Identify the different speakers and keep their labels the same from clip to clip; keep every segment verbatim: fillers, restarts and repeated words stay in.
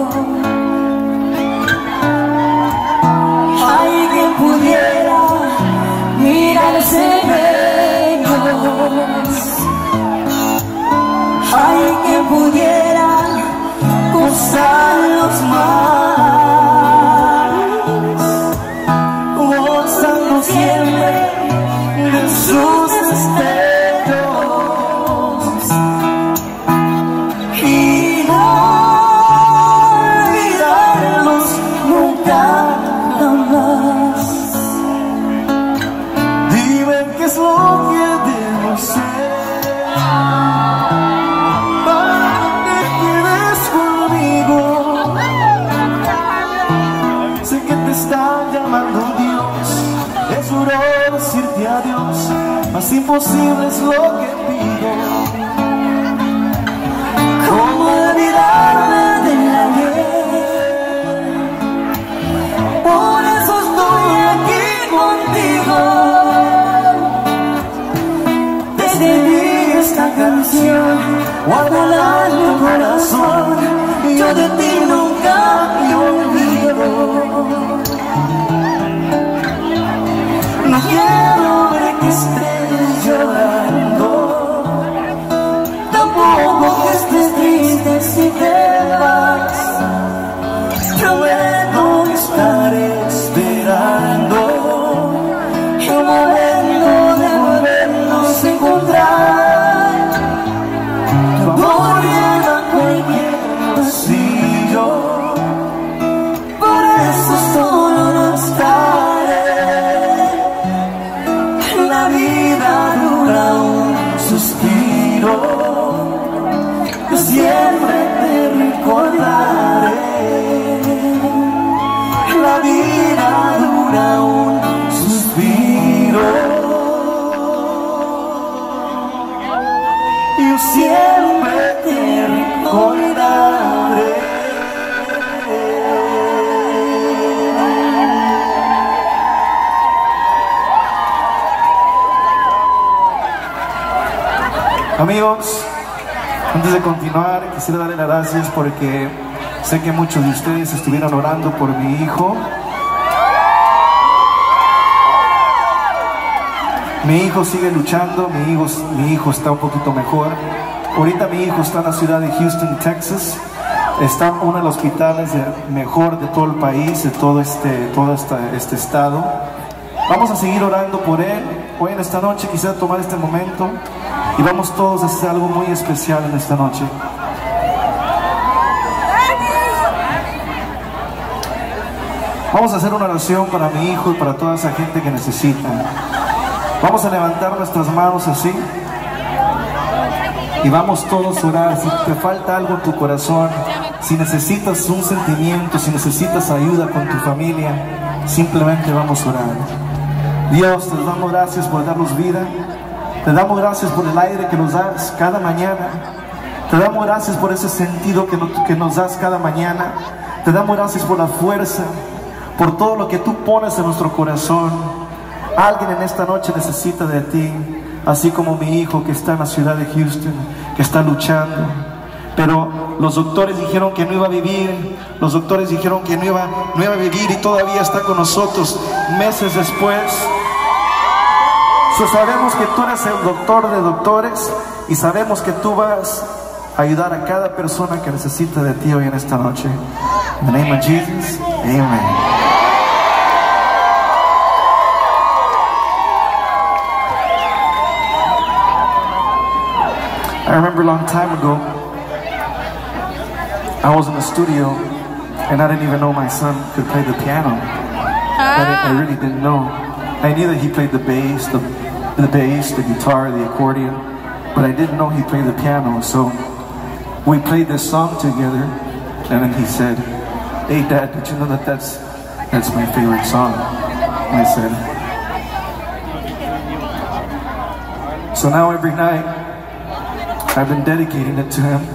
Speaker 1: Hay quien pudiera mirarse en ellos, hay quien pudiera gozarlos más, gozando siempre de sus destellos y no olvidarlos nunca jamás.
Speaker 2: Dime qué es lo que debo hacer para que te quedes conmigo. Sé que te está llamando Dios, es duro decirte adiós, más imposible es lo que pido.
Speaker 1: ¿Cómo olvidarme del ayer? Por eso estoy aquí contigo. Te dedico esta canción, guárdala en tu corazón. Yo de ti nunca me olvido. No quiero ver que estés llorando, tampoco que estés triste si te vas. Prometo estar esperando el momento de volvernos a encontrar. Tu amor llena cualquier pasillo, por eso solo no estaré. La vida dura un suspiro, yo siempre te recordaré. La vida dura un suspiro, yo siempre te recordaré.
Speaker 2: Amigos, antes de continuar quisiera darle las gracias porque sé que muchos de ustedes estuvieron orando por mi hijo. Mi hijo sigue luchando, mi hijo, mi hijo está un poquito mejor. Ahorita mi hijo está en la ciudad de Houston, Texas. Está en uno de los hospitales de, mejor de todo el país, de todo este, todo este, este estado. Vamos a seguir orando por él. Hoy en esta noche quisiera tomar este momento y vamos todos a hacer algo muy especial en esta noche. Vamos a hacer una oración para mi hijo y para toda esa gente que necesita. Vamos a levantar nuestras manos así y vamos todos a orar. Si te falta algo en tu corazón, si necesitas un sentimiento, si necesitas ayuda con tu familia, simplemente vamos a orar. Dios, te damos gracias por darnos vida. Te damos gracias por el aire que nos das cada mañana. Te damos gracias por ese sentido que nos, que nos das cada mañana. Te damos gracias por la fuerza, por todo lo que tú pones en nuestro corazón. Alguien en esta noche necesita de ti, así como mi hijo que está en la ciudad de Houston, que está luchando. Pero los doctores dijeron que no iba a vivir, los doctores dijeron que no iba, no iba a vivir y todavía está con nosotros meses después. So, sabemos que tú eres el doctor de doctores y sabemos que tú vas a ayudar a cada persona que necesita de ti hoy en esta noche. In the name of Jesus, amen. I remember a long time ago, I was in the studio and I didn't even know my son could play the piano. I, didn't, I really didn't know. I knew that he played the bass, the, the bass, the guitar, the accordion, but I didn't know he played the piano. So we played this song together, and then he said, "Hey Dad, did you know that that's, that's my favorite song?" And I said, so now every night, I've been dedicating it to him.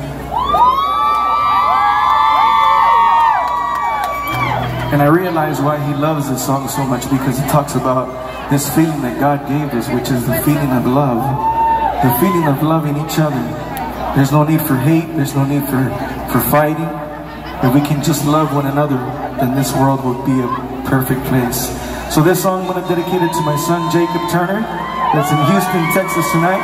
Speaker 2: And I realize why he loves this song so much, because it talks about this feeling that God gave us, which is the feeling of love. The feeling of loving each other. There's no need for hate, there's no need for, for fighting. if we can just love one another, then this world would be a perfect place. So this song I'm going to dedicate it to my son Jacob Turner, that's in Houston, Texas tonight.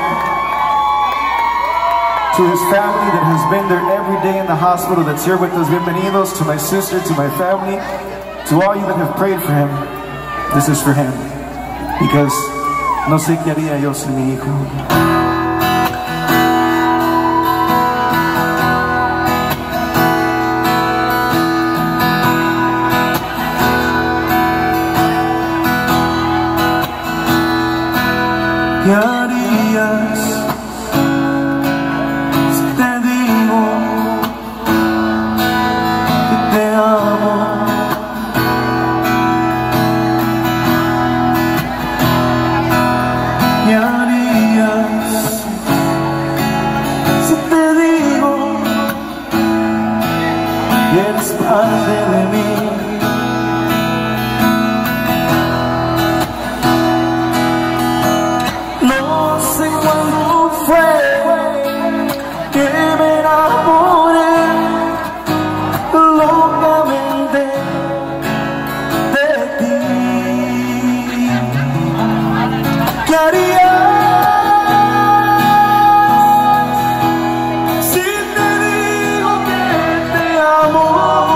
Speaker 2: To his family that has been there every day in the hospital, that's here with us, bienvenidos. To my sister, to my family, to all you that have prayed for him, this is for him. Because no sé qué haría yo sin mi hijo. ¿Qué harías si te digo que te amo? ¿Qué harías si te digo que eres parte de mí? ¿Qué harías si te digo que te amo?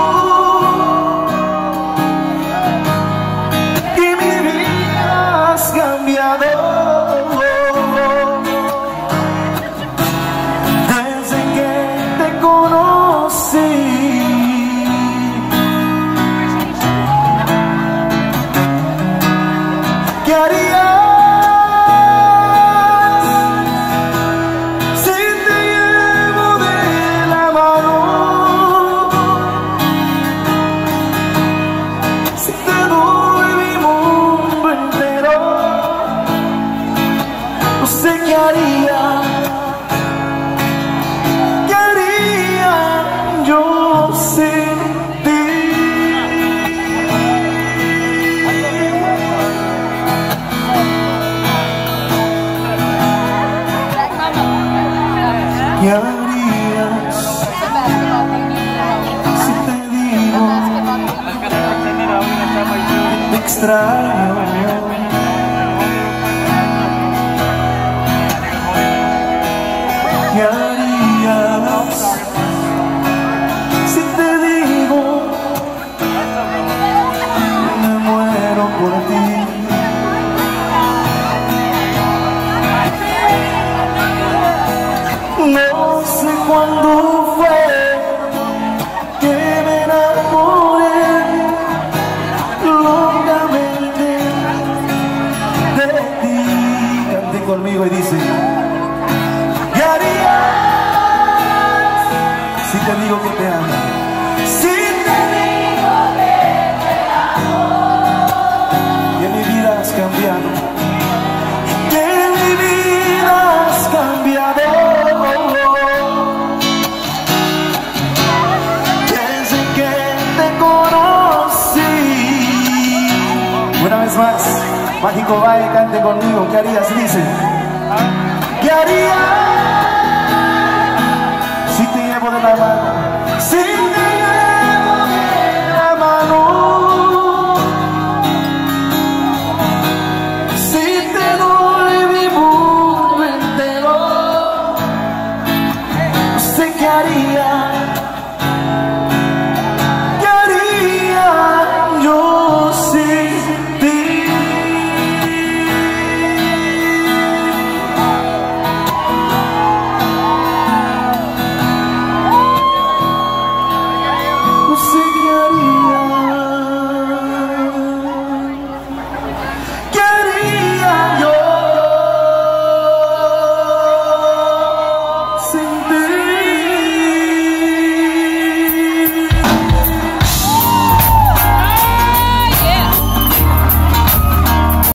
Speaker 2: Y mi vida has cambiado desde que te conocí. ¿Qué harías ¿Qué haría? ¿Qué haría yo sin ti? ¿Qué harías si te digo que te extraño? ¿Qué harías si te digo que me muero por ti? No sé cuándo fue que me enamoré locamente de ti. Cante conmigo y dice: ¿qué harías si te digo que te amo? Si te digo que te amo, que mi vida has cambiado, que mi vida has cambiado, desde que te conocí. Una vez más, Mágico Valle, cante conmigo. ¿Qué harías? Dice: ¿qué harías si te llevo de la mano?